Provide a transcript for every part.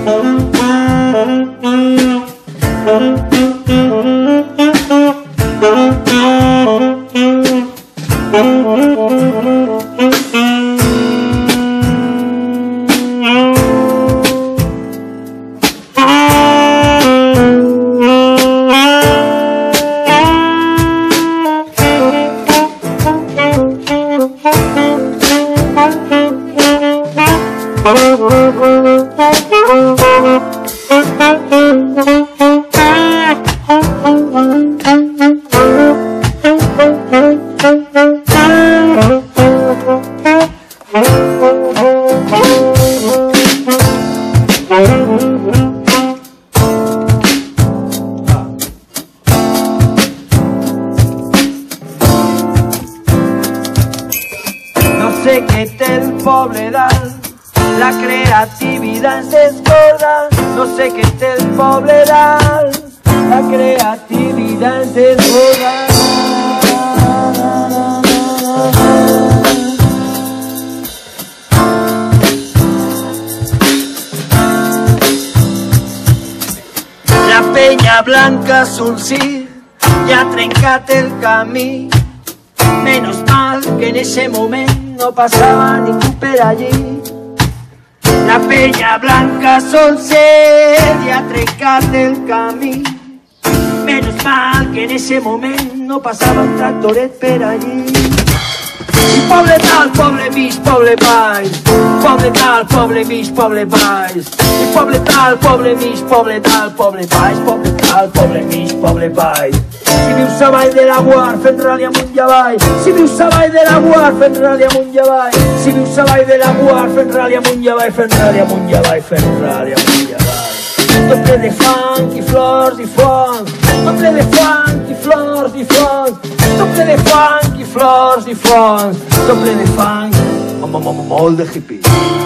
No sé què té el poble dalt, la creativitat ens desborda. No sé què té el poble dalt, la creativitat ens desborda. La penya blanca Solsir ja ha trencat el camí. Menos mal que en ese moment no passava ningú per allí. La penya blanca Solsir ja ha trencat el camí. Menos mal que en ese moment no passava un tractoret per allí. I poble tal, poble mig, poble baix. Poble tal, poble mig, poble baix. I poble tal, poble mig, poble tal, poble baix. Poble tal, poble mig, poble baix. Si vius a Vall de Laguar fent rali amunt i avall. Si vius a Vall de Laguar fent rali amunt i avall. Si vius a Vall de Laguar fent rali amunt i avall. Fent rali amunt i avall, fent rali amunt i avall. Tot ple de funk i flors i fons. Tot ple de funk i flors i fons. Tot ple de funk i flors i fons. Tot ple de funk, molt de hippie.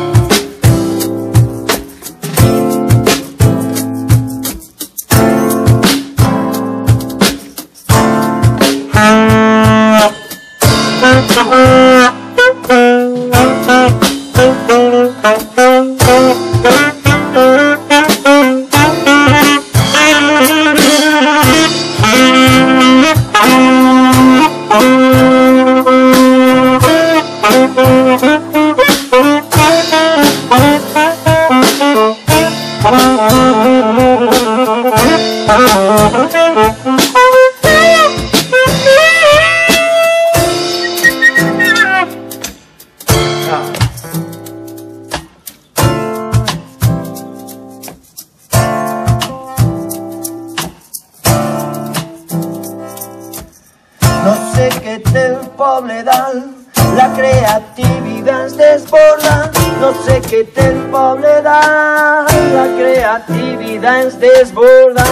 No sé què té el poble dalt, la creativitat ens desborda. No sé què té el poble dalt, la creativitat ens desborda.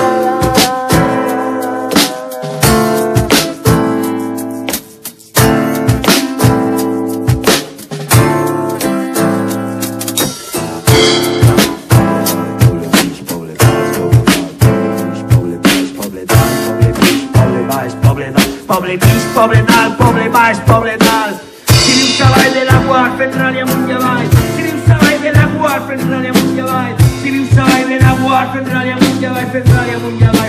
Poble mig, poble dalt, poble baix, poble dalt. Si vius a Vall de Laguar fent rali amunt i avall. Si vius a Vall de Laguar fent rali amunt i avall. Si vius a Vall de Laguar fent rali amunt i avall, fent rali amunt i avall.